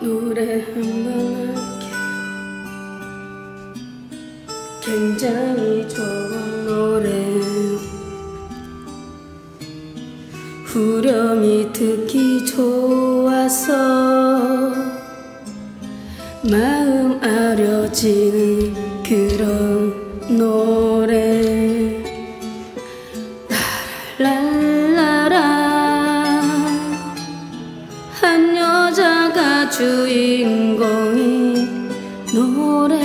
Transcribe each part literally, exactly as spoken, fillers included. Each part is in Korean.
노래 한번 할게요. 굉장히 좋은 노래, 후렴이 듣기 좋아서 마음 아려지는 그런 노래. 라라라라, 한 여자가 주인공인 노래.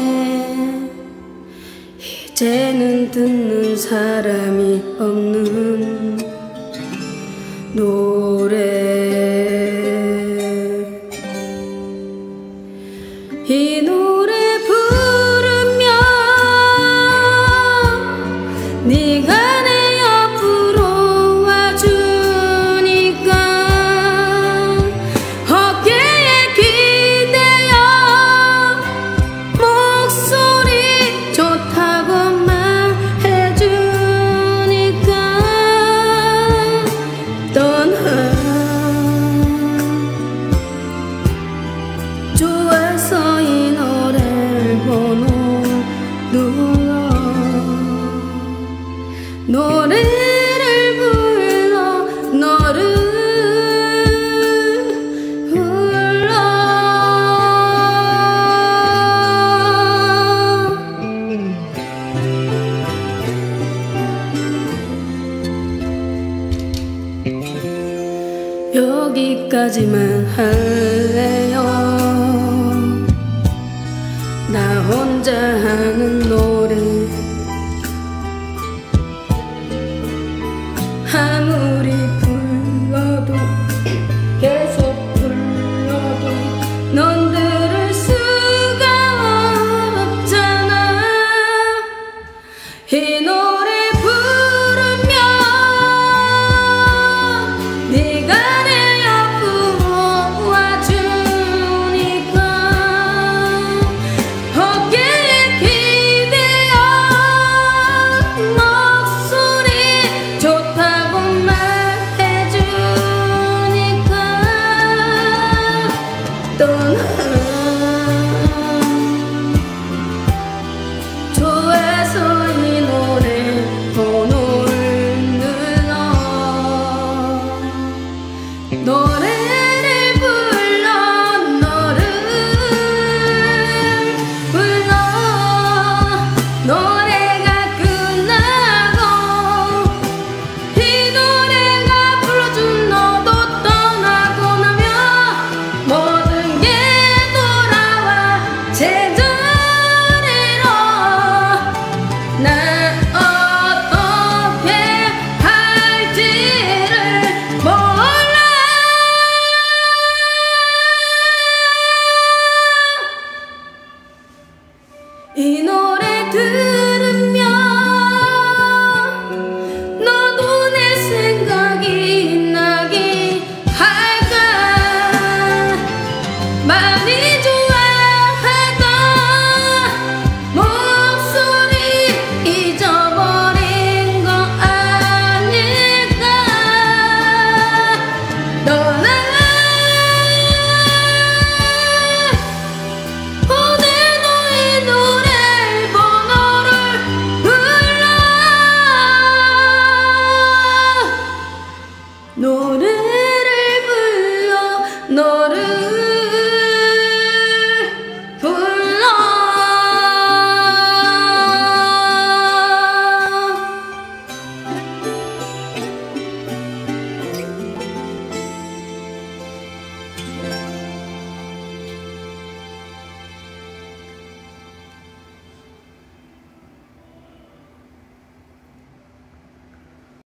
이제는 듣는 사람이 없는 노래. 이 노래 부르면 네가 내 옆으로 와주니까 어깨에 기대어 목소리 좋다고만 해주니까 떠나. 좋아서 이 노래를 번호 눌러 노래를 불러 너를 불러. 여기까지만 할래요. 나 혼자 하는 노래. 아무리 불러도 계속 불러도 넌 들을 수가 없잖아. 이 노래 부르면 네가 내 옆으로 와주니까 어깨에 기대어 목소리 좋다고만 해주니까 떠나. 좋아서 이 노래 번호를 눌러 노래를 불러 너를 불러. 노래가 끝나고 이 노래가 불러준 너도 떠나고 나면 모든 게 돌아와 제자리로. 난 어떻게 할지를 몰라. 이 노래 들